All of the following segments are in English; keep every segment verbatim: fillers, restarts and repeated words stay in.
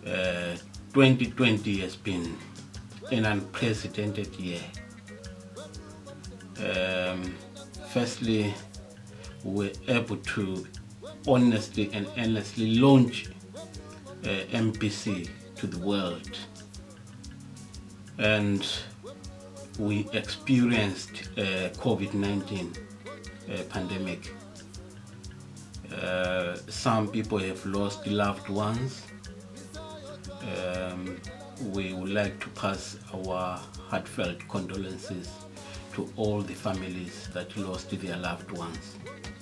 Uh, twenty twenty has been an unprecedented year. Um, firstly, we were able to honestly and endlessly launch uh, M P C to the world, and we experienced uh, COVID nineteen uh, pandemic. Uh, some people have lost loved ones. Um, we would like to pass our heartfelt condolences to all the families that lost their loved ones.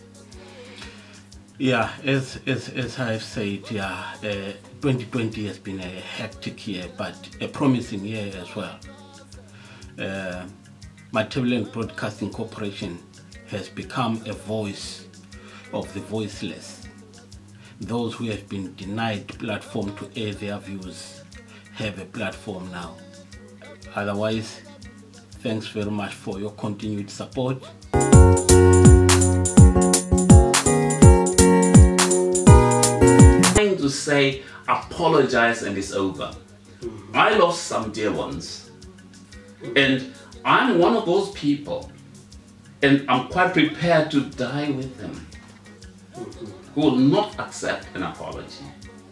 Yeah, as, as, as I've said, yeah, uh, twenty twenty has been a hectic year, but a promising year as well. Uh, Matabeleland Broadcasting Corporation has become a voice of the voiceless. Those who have been denied platform to air their views have a platform now. Otherwise, thanks very much for your continued support. To say apologize and it's over. Mm-hmm. I lost some dear ones, mm-hmm. and I'm one of those people, and I'm quite prepared to die with them, mm-hmm. who will not accept an apology.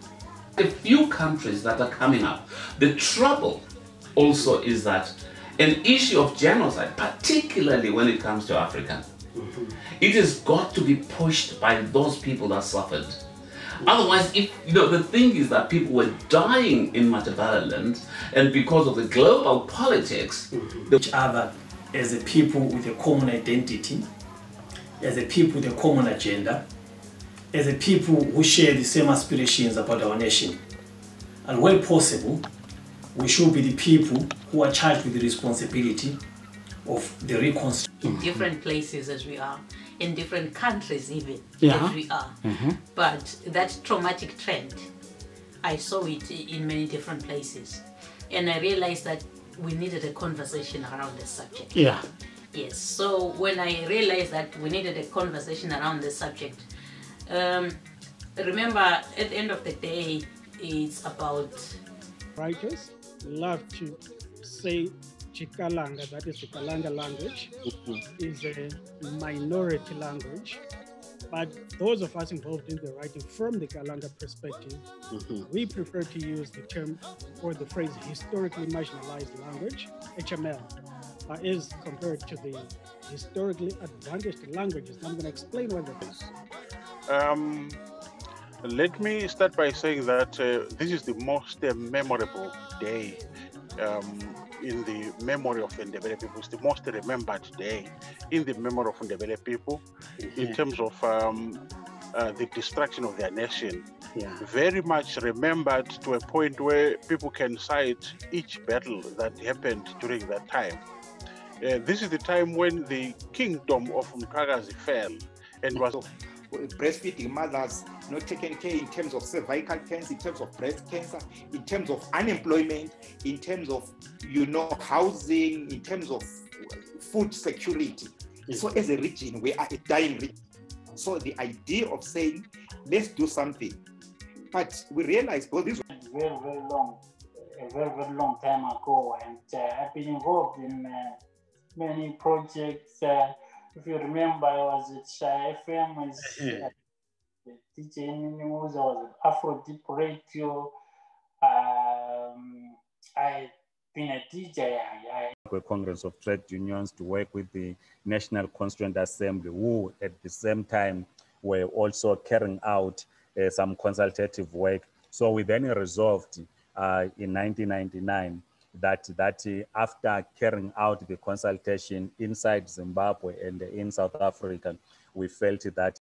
A few countries that are coming up, the trouble also is that an issue of genocide, particularly when it comes to Africa, mm-hmm. it has got to be pushed by those people that suffered. Otherwise, if you know, the thing is that people were dying in Matabeleland, and because of the global politics, mm-hmm. each other as a people with a common identity, as a people with a common agenda, as a people who share the same aspirations about our nation. And where possible, we should be the people who are charged with the responsibility of the reconstruction. In different places as we are, in different countries even yeah. as we are. Mm-hmm. But that traumatic trend, I saw it in many different places. And I realized that we needed a conversation around the subject. Yeah. Yes, so when I realized that we needed a conversation around the subject, um, remember at the end of the day, it's about... Writers love to say Chikalanga, that is the Kalanga language, mm-hmm. is a minority language. But those of us involved in the writing from the Kalanga perspective, mm-hmm. we prefer to use the term or the phrase historically marginalized language, H M L, uh, as compared to the historically advantaged languages. And I'm going to explain what that is. Um, let me start by saying that uh, this is the most uh, memorable day um, in the memory of Ndebele people. It's the most remembered day in the memory of Ndebele people, mm-hmm. in terms of um, uh, the destruction of their nation. Yeah. Very much remembered to a point where people can cite each battle that happened during that time. Uh, this is the time when the kingdom of Mkagazi fell and was... breastfeeding mothers not taken care in terms of cervical cancer, in terms of breast cancer, in terms of unemployment, in terms of, you know, housing, in terms of food security. Mm-hmm. So as a region, we are a dying region. So the idea of saying, let's do something. But we realize, well, this was very, very long, a very, very long time ago. And uh, I've been involved in uh, many projects. Uh, If you remember, I was at Shy F M, I was uh, D J News, I was at Afro Deep Radio. Um, I've been a D J. I, I... Congress of Trade Unions to work with the National Constituent Assembly, who at the same time were also carrying out uh, some consultative work. So we then resolved uh, in nineteen ninety-nine that that uh, after carrying out the consultation inside Zimbabwe and in South Africa, we felt that